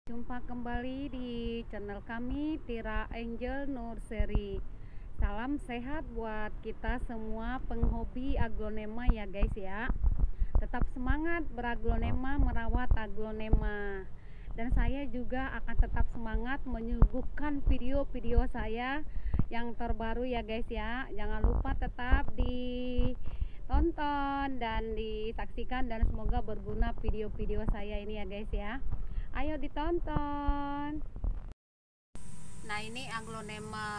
Jumpa kembali di channel kami Tira Angel Nursery. Salam sehat buat kita semua penghobi aglonema ya guys ya. Tetap semangat beraglonema, merawat aglonema. Dan saya juga akan tetap semangat menyuguhkan video-video saya yang terbaru ya guys ya. Jangan lupa tetap ditonton dan disaksikan, dan semoga berguna video-video saya ini ya guys ya. Ayo ditonton. Nah, ini aglonema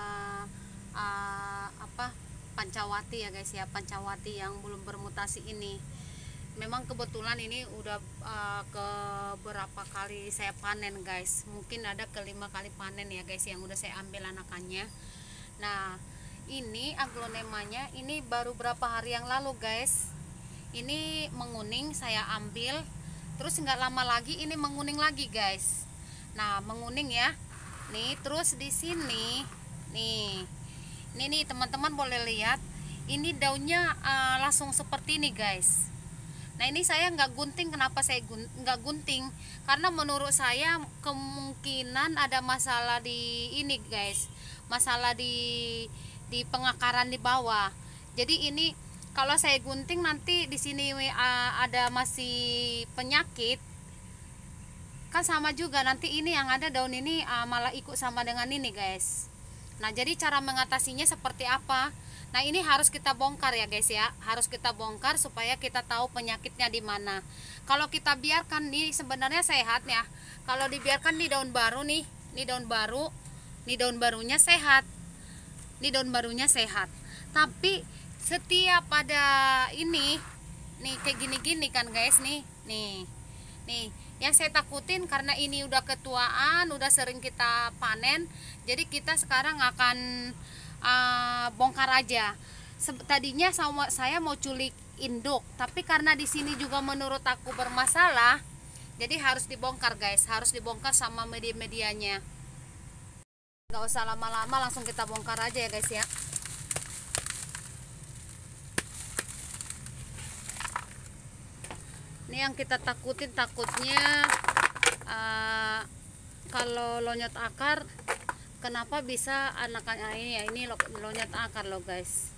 pancawati ya guys ya, pancawati yang belum bermutasi ini. Memang kebetulan ini udah ke berapa kali saya panen guys, mungkin ada ke 5 kali panen ya guys, yang udah saya ambil anakannya. Nah, ini aglonemanya ini baru berapa hari yang lalu guys, ini menguning, saya ambil. Terus nggak lama lagi ini menguning lagi guys. Nah, menguning ya. Nih, terus di sini nih. Nih teman-teman boleh lihat. Ini daunnya langsung seperti ini guys. Nah, ini saya nggak gunting. Kenapa saya nggak gunting? Karena menurut saya kemungkinan ada masalah di ini guys. Masalah di pengakaran di bawah. Jadi ini kalau saya gunting nanti di sini ada masih penyakit, kan sama juga nanti ini yang ada daun ini malah ikut sama dengan ini guys. Nah, jadi cara mengatasinya seperti apa? Nah, ini harus kita bongkar ya guys ya, harus kita bongkar supaya kita tahu penyakitnya di mana. Kalau kita biarkan nih sebenarnya sehat ya. Kalau dibiarkan di daun baru nih daun baru, daun barunya sehat, daun barunya sehat. Tapi setiap pada ini nih kayak gini-gini kan guys, nih yang saya takutin karena ini udah ketuaan, udah sering kita panen, jadi kita sekarang akan bongkar aja. Tadinya saya mau culik induk, tapi karena di sini juga menurut aku bermasalah, jadi harus dibongkar guys, harus dibongkar sama media-medianya. Nggak usah lama-lama, langsung kita bongkar aja ya guys ya. Ini yang kita takutin, takutnya kalau lonyot akar. Kenapa bisa anakannya ini ya, ini lonyot akar loh guys.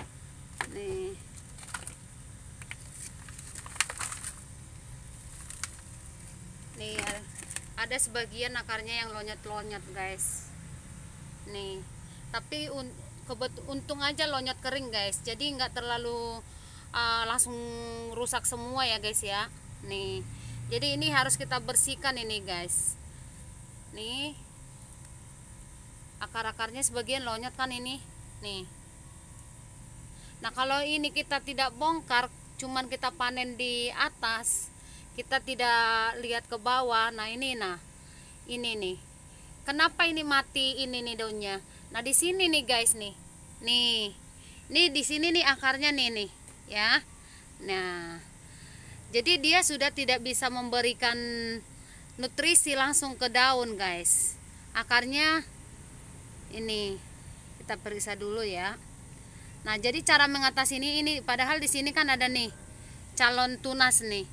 Nih ada sebagian akarnya yang lonyot-lonyot guys. Nih, tapi untung aja lonyot kering guys, jadi nggak terlalu langsung rusak semua ya guys ya. Nih, jadi ini harus kita bersihkan ini guys. Nih, akar-akarnya sebagian lonyot kan ini nih. Nah, kalau ini kita tidak bongkar, cuman kita panen di atas, kita tidak lihat ke bawah. Nah, ini nih kenapa ini mati ini nih daunnya. Nah, di sini nih guys, nih di sini nih akarnya nih ya. Nah, jadi dia sudah tidak bisa memberikan nutrisi langsung ke daun guys. Akarnya ini kita periksa dulu ya. Nah, jadi cara mengatasi ini padahal di sini kan ada nih calon tunas nih.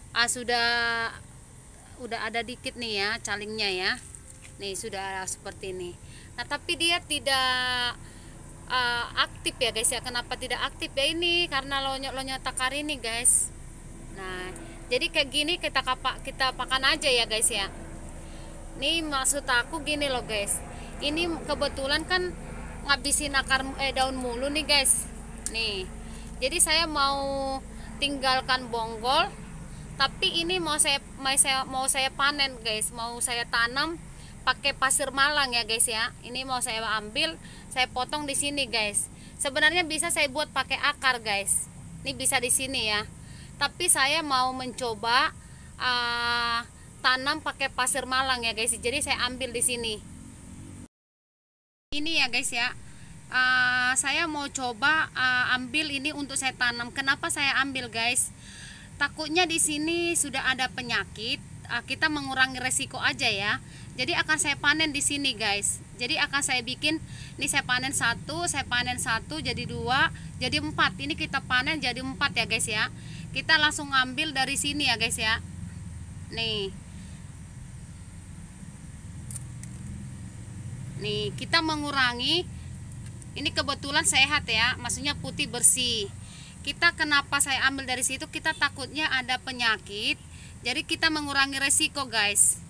Udah ada dikit nih ya calingnya ya. Nih sudah seperti ini. Nah, tapi dia tidak aktif ya guys ya. Kenapa tidak aktif ya? Ini karena lonyot akar ini guys. Nah, jadi kayak gini kita pakan aja ya guys ya. Nih maksud aku gini loh guys, ini kebetulan kan ngabisin akar daun mulu nih guys. Nih, jadi saya mau tinggalkan bonggol, tapi ini mau saya panen guys, mau saya tanam pakai pasir malang ya guys ya. Ini mau saya ambil, saya potong di sini guys. Sebenarnya bisa saya buat pakai akar guys. Ini bisa di sini ya. Tapi saya mau mencoba tanam pakai pasir malang ya guys. Jadi saya ambil di sini. Ini ya guys ya. Saya mau coba ambil ini untuk saya tanam. Kenapa saya ambil guys? Takutnya di sini sudah ada penyakit. Kita mengurangi resiko aja ya. Jadi akan saya panen di sini guys. Jadi akan saya bikin, ini saya panen satu, jadi 2, jadi 4. Ini kita panen jadi 4 ya guys ya. Kita langsung ambil dari sini ya guys ya. Nih, Nih, kita mengurangi, ini kebetulan sehat ya, maksudnya putih bersih. Kita kenapa saya ambil dari situ, kita takutnya ada penyakit, jadi kita mengurangi resiko guys.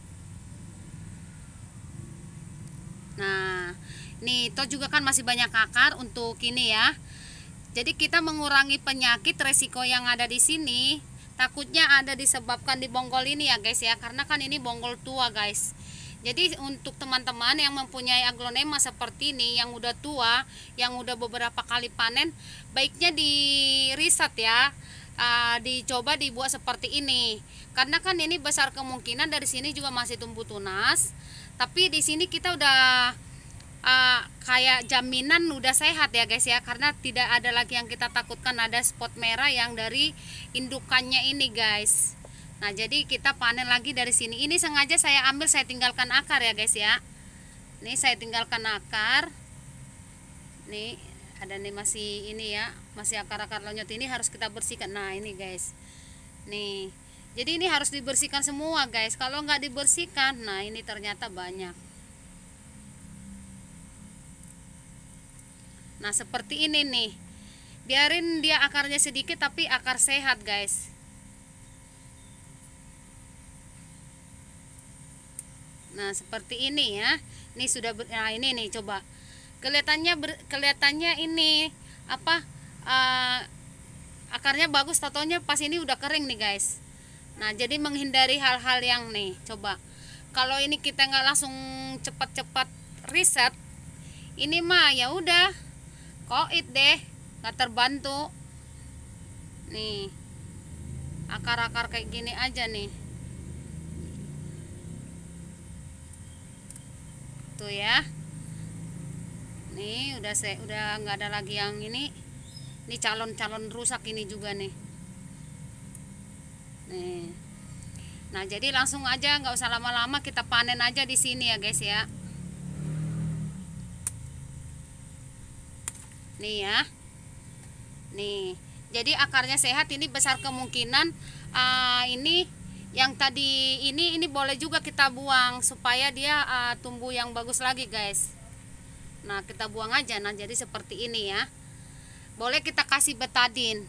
Nah, nih toh juga kan masih banyak akar untuk ini ya. Jadi kita mengurangi penyakit resiko yang ada di sini. Takutnya ada disebabkan di bonggol ini ya guys ya, karena kan ini bonggol tua guys. Jadi untuk teman-teman yang mempunyai aglonema seperti ini, yang udah tua, yang udah beberapa kali panen, baiknya di riset ya, dicoba dibuat seperti ini. Karena kan ini besar kemungkinan dari sini juga masih tumbuh tunas, tapi di sini kita udah kayak jaminan udah sehat ya guys ya, karena tidak ada lagi yang kita takutkan ada spot merah yang dari indukannya ini guys. Nah, jadi kita panen lagi dari sini. Ini sengaja saya ambil, saya tinggalkan akar ya guys ya. Nih saya tinggalkan akar. Nih ada nih masih ini ya, masih akar-akar lonyot ini harus kita bersihkan. Nah ini guys, nih jadi ini harus dibersihkan semua guys. Kalau nggak dibersihkan, nah ini ternyata banyak. Nah seperti ini nih, biarin dia akarnya sedikit tapi akar sehat guys. Nah seperti ini ya. Ini sudah nah ini nih, coba kelihatannya ini apa, akarnya bagus, totonya pas ini udah kering nih guys. Nah jadi menghindari hal-hal yang nih, coba kalau ini kita nggak langsung cepat-cepat riset, ini mah ya udah koit deh, nggak terbantu. Nih akar-akar kayak gini aja nih tuh ya. Nih udah nggak ada lagi yang ini calon-calon rusak ini juga nih. Nih, nah jadi langsung aja, nggak usah lama-lama, kita panen aja di sini ya guys ya. Nih ya, nih jadi akarnya sehat, ini besar kemungkinan ini yang tadi ini boleh juga kita buang supaya dia tumbuh yang bagus lagi guys. Nah kita buang aja. Nah jadi seperti ini ya, boleh kita kasih betadin.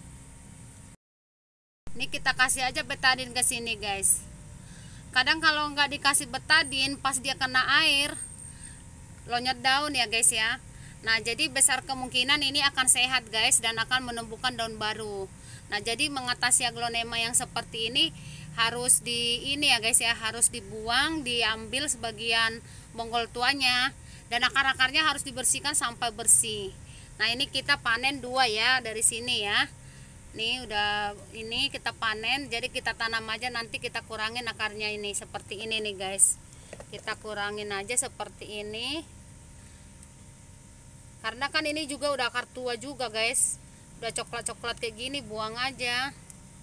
Ini kita kasih aja betadin ke sini guys. Kadang kalau nggak dikasih betadin, pas dia kena air lonyot daun ya guys ya. Nah jadi besar kemungkinan ini akan sehat guys, dan akan menumbuhkan daun baru. Nah jadi mengatasi aglonema yang seperti ini harus ini ya guys ya, harus dibuang, diambil sebagian bonggol tuanya, dan akar-akarnya harus dibersihkan sampai bersih. Nah ini kita panen 2 ya dari sini ya. Nih udah ini kita panen, jadi kita tanam aja, nanti kita kurangin akarnya ini seperti ini nih guys. Kita kurangin aja seperti ini, karena kan ini juga udah akar tua juga guys, udah coklat-coklat kayak gini, buang aja.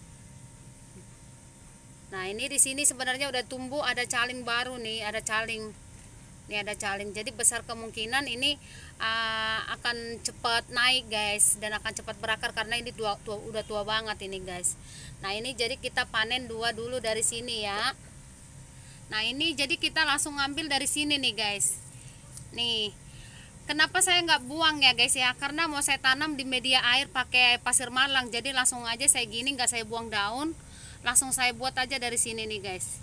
Nah ini di sini sebenarnya udah tumbuh, ada caling baru nih, ada caling. Ini ada caling, jadi besar kemungkinan ini akan cepat naik guys, dan akan cepat berakar karena ini udah tua banget ini guys. Nah ini jadi kita panen 2 dulu dari sini ya. Nah ini jadi kita langsung ngambil dari sini nih guys. Nih kenapa saya nggak buang ya guys ya, karena mau saya tanam di media air pakai pasir malang, jadi langsung aja saya gini, nggak saya buang daun, langsung saya buat aja dari sini nih guys.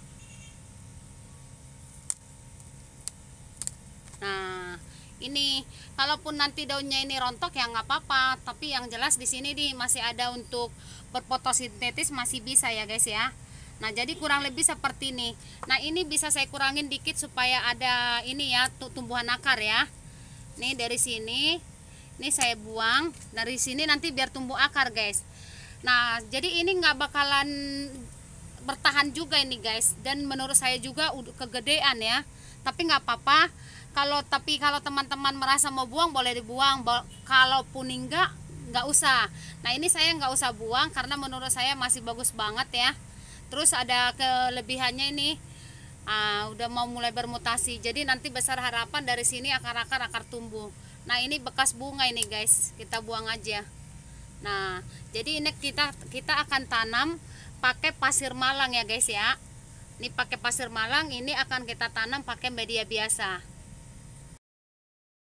Nah ini kalaupun nanti daunnya ini rontok ya nggak apa-apa, tapi yang jelas di sini nih masih ada untuk berfotosintesis, masih bisa ya guys ya. Nah jadi kurang lebih seperti ini. Nah ini bisa saya kurangin dikit supaya ada ini ya, tumbuhan akar ya. Nih dari sini, ini saya buang dari sini, nanti biar tumbuh akar guys. Nah jadi ini nggak bakalan bertahan juga ini guys, dan menurut saya juga udah kegedean ya, tapi nggak apa-apa. Kalau teman-teman merasa mau buang boleh dibuang, kalaupun nggak usah. Nah ini saya nggak usah buang karena menurut saya masih bagus banget ya. Terus ada kelebihannya ini udah mau mulai bermutasi, jadi nanti besar harapan dari sini akar tumbuh. Nah ini bekas bunga ini guys, kita buang aja. Nah jadi ini kita akan tanam pakai pasir malang ya guys ya. Ini pakai pasir malang, ini akan kita tanam pakai media biasa.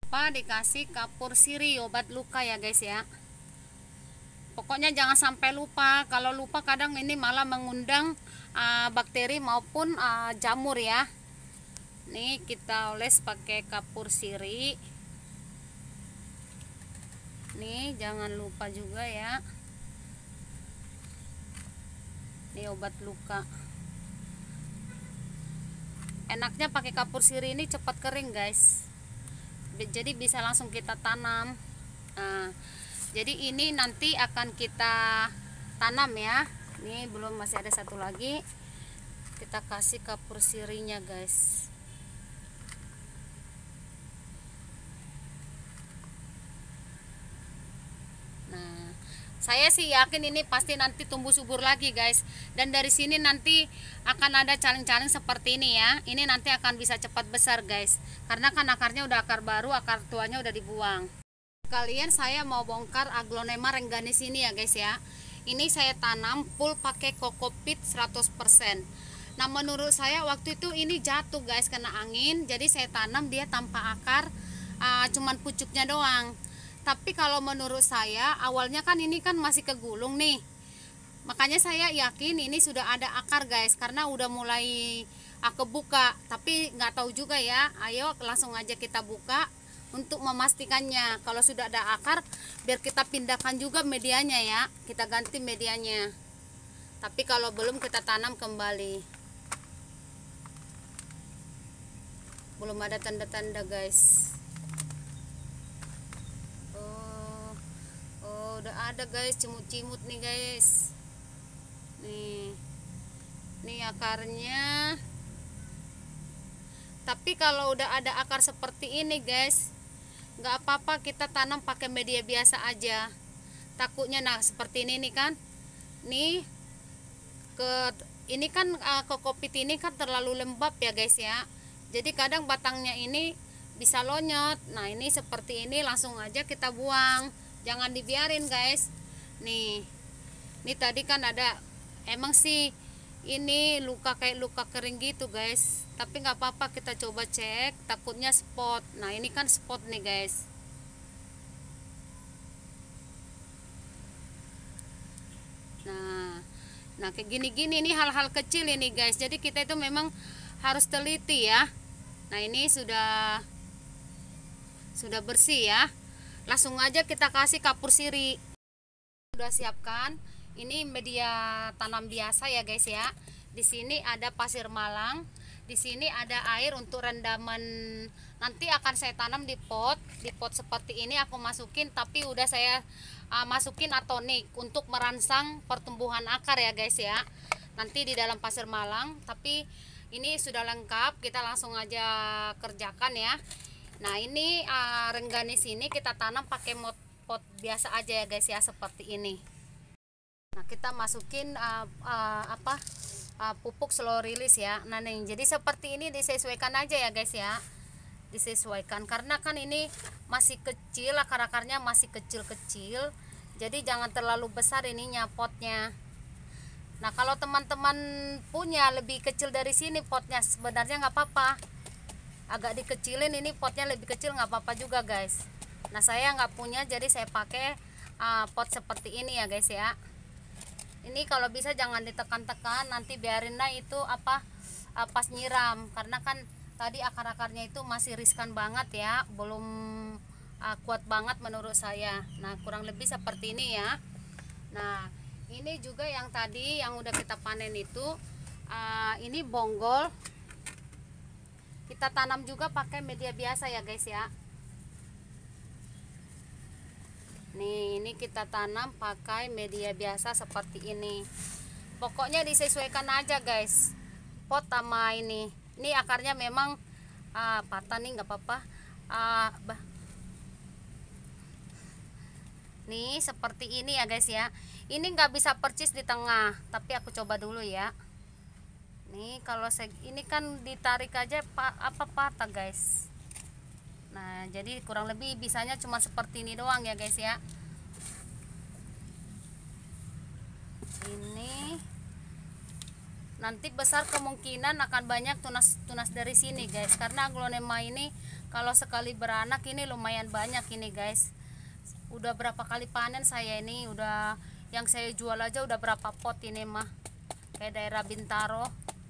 Dikasih kapur siri obat luka ya guys ya. Pokoknya jangan sampai lupa. Kalau lupa kadang ini malah mengundang bakteri maupun jamur ya. Nih kita oles pakai kapur siri. Nih jangan lupa juga ya. Ini obat luka. Enaknya pakai kapur siri ini cepat kering guys. Jadi bisa langsung kita tanam. Nah, jadi ini nanti akan kita tanam ya. Ini belum, masih ada satu lagi. Kita kasih kapur sirinya guys. Nah, saya sih yakin ini pasti nanti tumbuh subur lagi guys. Dan dari sini nanti akan ada caling-caling seperti ini ya. Ini nanti akan bisa cepat besar guys. Karena kan akarnya udah akar baru, akar tuanya udah dibuang. Kalian saya mau bongkar Aglonema rengganis ini ya guys ya. Ini saya tanam full pakai kokopit 100%. Nah menurut saya waktu itu ini jatuh guys, kena angin. Jadi saya tanam dia tanpa akar, cuman pucuknya doang. Tapi kalau menurut saya awalnya kan ini kan masih kegulung nih. Makanya saya yakin ini sudah ada akar guys, karena udah mulai kebuka. Tapi nggak tahu juga ya. Ayo langsung aja kita buka untuk memastikannya. Kalau sudah ada akar, biar kita pindahkan juga medianya ya. Kita ganti medianya. Tapi kalau belum, kita tanam kembali. Belum ada tanda-tanda guys. Oh, udah ada guys, cimut-cimut nih guys. Nih akarnya. Tapi kalau udah ada akar seperti ini guys, nggak apa-apa, kita tanam pakai media biasa aja. Takutnya nah seperti ini nih kan, nih ini kan kokopit ini kan terlalu lembab ya guys ya. Jadi kadang batangnya ini bisa lonyot. Nah ini seperti ini langsung aja kita buang, jangan dibiarin guys. Nih tadi kan ada, emang sih ini luka kayak luka kering gitu guys, tapi nggak apa-apa, kita coba cek, takutnya spot. Nah ini kan spot nih guys. Nah kayak gini-gini, ini hal-hal kecil ini guys, jadi kita itu memang harus teliti ya. Nah ini sudah bersih ya, langsung aja kita kasih kapur siri. Sudah siapkan, ini media tanam biasa ya guys ya. Di sini ada pasir malang, di sini ada air untuk rendaman. Nanti akan saya tanam di pot seperti ini aku masukin, tapi udah saya masukin atonik untuk merangsang pertumbuhan akar ya guys ya. Nanti di dalam pasir malang, tapi ini sudah lengkap, kita langsung aja kerjakan ya. Nah ini rengganis ini kita tanam pakai pot biasa aja ya guys ya, seperti ini. Nah kita masukin pupuk slow release ya. Nah nih, jadi seperti ini disesuaikan aja ya guys ya, disesuaikan karena kan ini masih kecil, akar-akarnya masih kecil-kecil, jadi jangan terlalu besar ininya potnya. Nah kalau teman-teman punya lebih kecil dari sini potnya, sebenarnya nggak apa-apa, agak dikecilin, ini potnya lebih kecil nggak apa-apa juga guys. Nah saya nggak punya, jadi saya pakai pot seperti ini ya guys ya. Ini kalau bisa jangan ditekan-tekan, nanti biarin lah itu pas nyiram, karena kan tadi akar-akarnya itu masih riskan banget ya, belum kuat banget menurut saya. Nah kurang lebih seperti ini ya. Nah ini juga yang tadi yang udah kita panen itu, ini bonggol, kita tanam juga pakai media biasa ya guys ya. Nih ini kita tanam pakai media biasa seperti ini. Pokoknya disesuaikan aja guys, pot sama ini. Ini akarnya memang patah nih, nggak apa-apa. Nih seperti ini ya guys ya. Ini nggak bisa percis di tengah, tapi aku coba dulu ya. Nih kalau ini kan ditarik aja patah guys. Nah jadi kurang lebih bisanya cuma seperti ini doang ya guys ya. Ini nanti besar kemungkinan akan banyak tunas dari sini guys, karena aglonema ini Kalau sekali beranak ini lumayan banyak ini guys. Udah berapa kali panen saya ini, udah yang saya jual aja udah berapa pot ini mah. Kayak daerah Bintaro.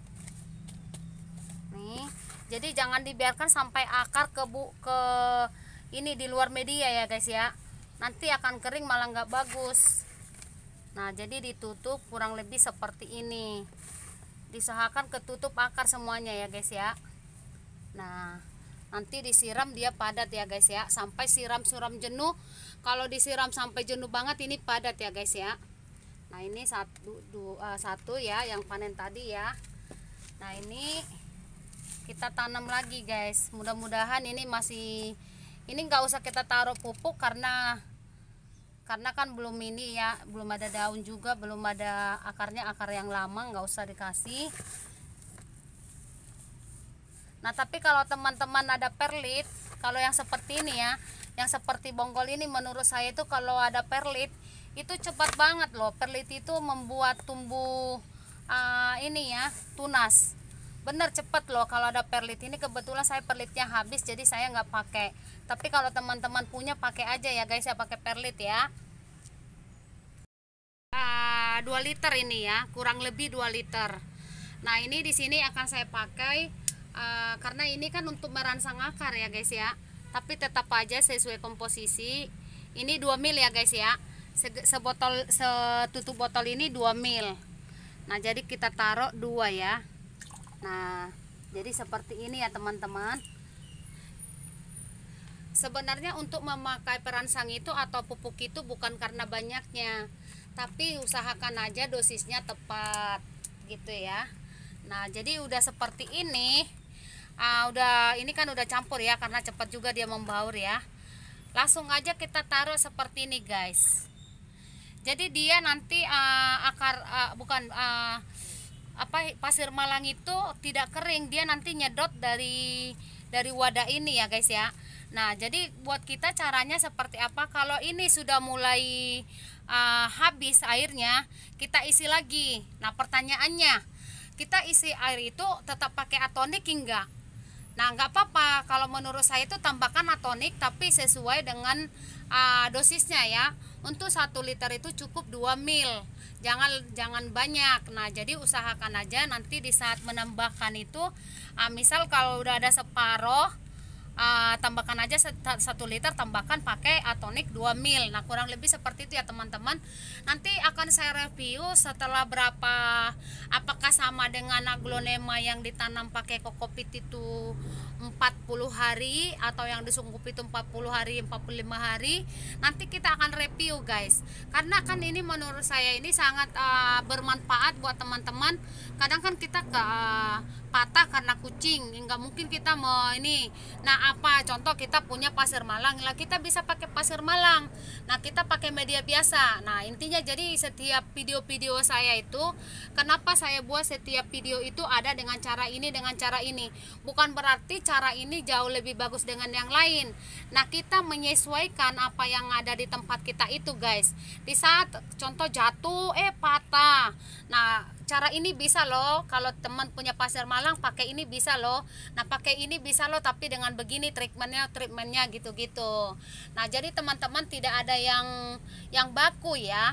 Nih, jadi jangan dibiarkan sampai akar ke ini di luar media ya guys ya. Nanti akan kering malah nggak bagus. Nah, jadi ditutup kurang lebih seperti ini. Diusahakan ketutup akar semuanya ya guys ya. Nah, nanti disiram dia padat ya guys ya, sampai siram-siram jenuh. Kalau disiram sampai jenuh banget ini padat ya guys ya. Nah, ini satu ya yang panen tadi ya. Nah, ini kita tanam lagi guys. Mudah-mudahan ini nggak usah kita taruh pupuk karena kan belum ini ya, belum ada daun juga, belum ada akarnya, akar yang lama, nggak usah dikasih. Nah, tapi kalau teman-teman ada perlit, kalau yang seperti ini ya, yang seperti bonggol ini, menurut saya itu kalau ada perlit itu cepat banget loh. Perlit itu membuat tumbuh ini ya, tunas. Bener cepat loh kalau ada perlit. Ini kebetulan saya perlitnya habis, jadi saya nggak pakai. Tapi kalau teman-teman punya, pakai aja ya guys ya, pakai perlit ya. 2 liter ini ya, kurang lebih 2 liter. Nah, ini di sini akan saya pakai karena ini kan untuk merangsang akar ya guys ya. Tapi tetap aja sesuai komposisi. Ini 2 ml ya guys ya. Setutup botol ini 2 ml. Nah, jadi kita taruh 2 ya. Nah, jadi seperti ini ya teman-teman. Sebenarnya untuk memakai perangsang itu atau pupuk itu bukan karena banyaknya, tapi usahakan aja dosisnya tepat gitu ya. Nah, jadi udah seperti ini. Ini kan udah campur ya, karena cepat juga dia membaur ya. Langsung aja kita taruh seperti ini guys. Jadi dia nanti pasir malang itu tidak kering, dia nanti nyedot dari wadah ini ya guys ya. Nah, jadi buat kita caranya seperti apa? Kalau ini sudah mulai habis airnya, kita isi lagi. Nah, pertanyaannya, kita isi air itu tetap pakai atonik enggak? Nah, nggak apa-apa. Kalau menurut saya itu tambahkan atonik, tapi sesuai dengan dosisnya ya. Untuk 1 liter itu cukup 2 ml. Jangan banyak. Nah, jadi usahakan aja nanti di saat menambahkan itu, misal kalau udah ada separoh, tambahkan aja 1 liter, tambahkan pakai atonik 2 ml. Nah, kurang lebih seperti itu ya teman-teman. Nanti akan saya review setelah apakah sama dengan aglonema yang ditanam pakai kokopit itu 40 hari atau yang disungkup itu 40 hari, 45 hari. Nanti kita akan review guys, karena kan ini menurut saya ini sangat bermanfaat buat teman-teman. Kadang kan kita patah karena kucing, nggak mungkin kita mau ini. Nah, contoh kita punya pasir malang lah, kita bisa pakai pasir malang. Nah, kita pakai media biasa. Nah, intinya jadi setiap video-video saya itu, kenapa saya buat setiap video itu ada dengan cara ini, dengan cara ini. Bukan berarti cara ini jauh lebih bagus dengan yang lain. Nah, kita menyesuaikan apa yang ada di tempat kita itu guys. Di saat contoh jatuh patah. Nah, cara ini bisa loh. Kalau teman punya pasir malang, pakai ini bisa loh. Nah, pakai ini bisa loh, tapi dengan begini treatmentnya gitu-gitu. Nah, jadi teman-teman tidak ada yang baku ya.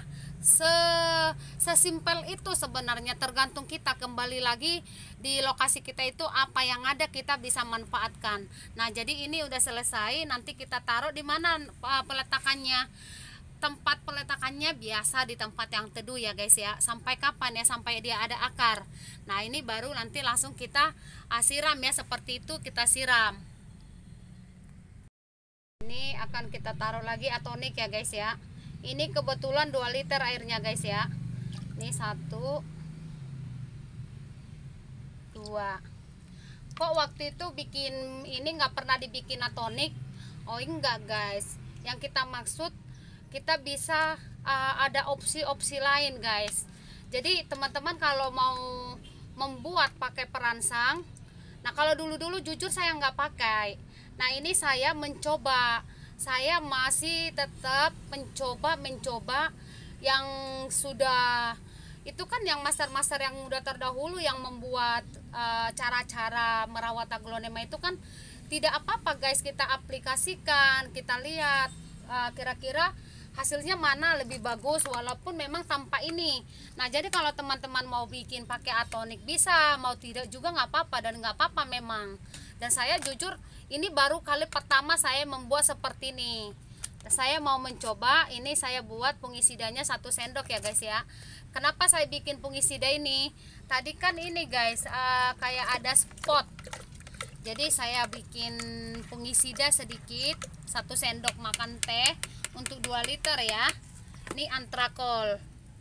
Sesimpel itu sebenarnya, tergantung kita. Kembali lagi di lokasi kita itu apa yang ada kita bisa manfaatkan. Nah, jadi ini udah selesai. Nanti kita taruh di mana peletakannya. Tempat peletakannya biasa di tempat yang teduh ya guys ya. Sampai kapan ya? Sampai dia ada akar. Nah, ini baru nanti langsung kita siram ya, seperti itu kita siram. Ini akan kita taruh lagi atonik ya guys ya. Ini kebetulan 2 liter airnya guys ya. Ini 1 2. Kok waktu itu bikin ini nggak pernah dibikin atonik? Oh enggak guys, yang kita maksud kita bisa ada opsi-opsi lain guys. Jadi teman-teman kalau mau membuat pakai perangsang, nah kalau dulu-dulu jujur saya nggak pakai. Nah, ini saya mencoba, saya masih tetap mencoba yang sudah itu kan, yang master-master yang udah terdahulu yang membuat cara-cara merawat aglonema itu kan tidak apa-apa guys, kita aplikasikan, kita lihat kira-kira hasilnya mana lebih bagus walaupun memang tanpa ini. Nah jadi kalau teman-teman mau bikin pakai atonik bisa, mau tidak juga nggak apa-apa, dan nggak apa-apa memang. Dan saya jujur ini baru kali pertama saya membuat seperti ini. Saya mau mencoba, ini saya buat fungisidanya 1 sendok ya guys ya. Kenapa saya bikin fungisida ini? Tadi kan ini guys kayak ada spot, jadi saya bikin fungisida sedikit, 1 sendok makan teh untuk 2 liter ya. Ini antrakol.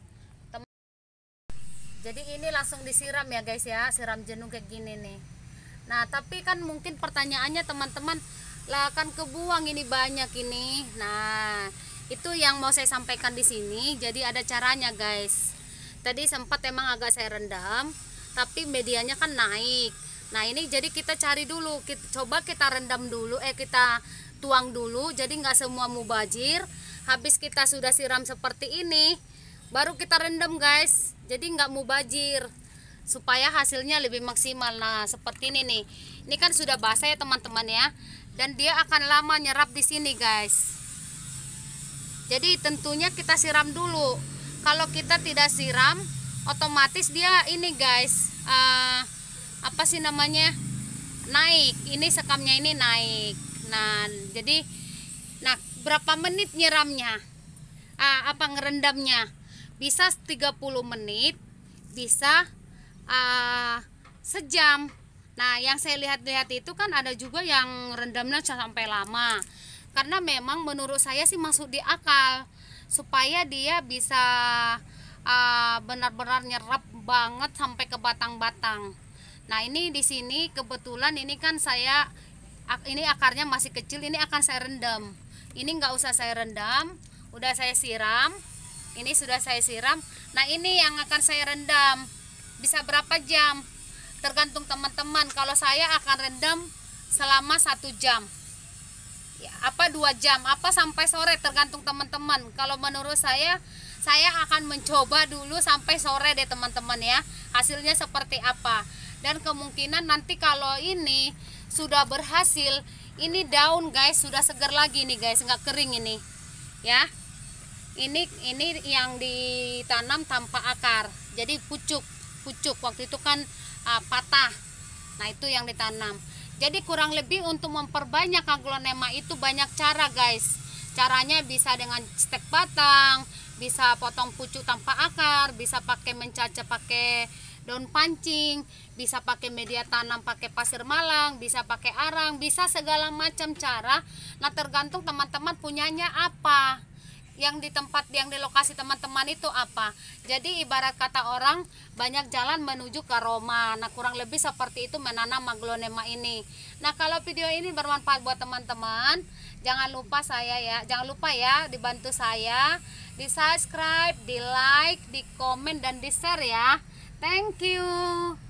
Jadi ini langsung disiram ya guys ya, siram jenuh kayak gini nih. Nah tapi kan mungkin pertanyaannya teman-teman, lah kan kebuang ini banyak ini. Nah itu yang mau saya sampaikan di sini. Jadi ada caranya guys. Tadi sempat emang agak saya rendam, tapi medianya kan naik. Nah ini jadi kita cari dulu, coba kita rendam dulu, kita tuang dulu, jadi nggak semua mubazir. Habis kita sudah siram seperti ini, baru kita rendam guys, jadi nggak mubazir, supaya hasilnya lebih maksimal. Nah seperti ini nih, ini kan sudah basah ya teman-teman ya, dan dia akan lama nyerap di sini guys. Jadi tentunya kita siram dulu. Kalau kita tidak siram, otomatis dia ini guys, apa sih namanya, naik. Ini sekamnya ini naik. Nah jadi, nah berapa menit nyiramnya, ngerendamnya? Bisa 30 menit, bisa sejam. Nah yang saya lihat-lihat itu kan ada juga yang rendamnya sampai lama, karena memang menurut saya sih masuk di akal, supaya dia bisa benar-benar nyerap banget sampai ke batang-batang. Nah ini di sini kebetulan ini kan saya, ini akarnya masih kecil, ini akan saya rendam. Ini nggak usah saya rendam, udah saya siram. Ini sudah saya siram. Nah ini yang akan saya rendam, bisa berapa jam tergantung teman-teman. Kalau saya akan rendam selama 1 jam ya, 2 jam, sampai sore, tergantung teman-teman. Kalau menurut saya akan mencoba dulu sampai sore deh teman-teman ya, hasilnya seperti apa. Dan kemungkinan nanti kalau ini sudah berhasil, ini daun guys sudah segar lagi nih guys, nggak kering ini ya. Ini yang ditanam tanpa akar, jadi pucuk waktu itu kan patah. Nah itu yang ditanam. Jadi kurang lebih untuk memperbanyak aglonema itu banyak cara guys. Caranya bisa dengan stek batang, bisa potong pucuk tanpa akar, bisa pakai mencacah pakai daun pancing, bisa pakai media tanam pakai pasir malang, bisa pakai arang, bisa segala macam cara. Nah tergantung teman-teman punyanya apa, yang di tempat, yang di lokasi teman-teman itu apa. Jadi ibarat kata orang, banyak jalan menuju ke Roma. Nah kurang lebih seperti itu menanam aglonema ini. Nah kalau video ini bermanfaat buat teman-teman, jangan lupa ya dibantu saya, di subscribe, di like, di komen, dan di share ya. Thank you.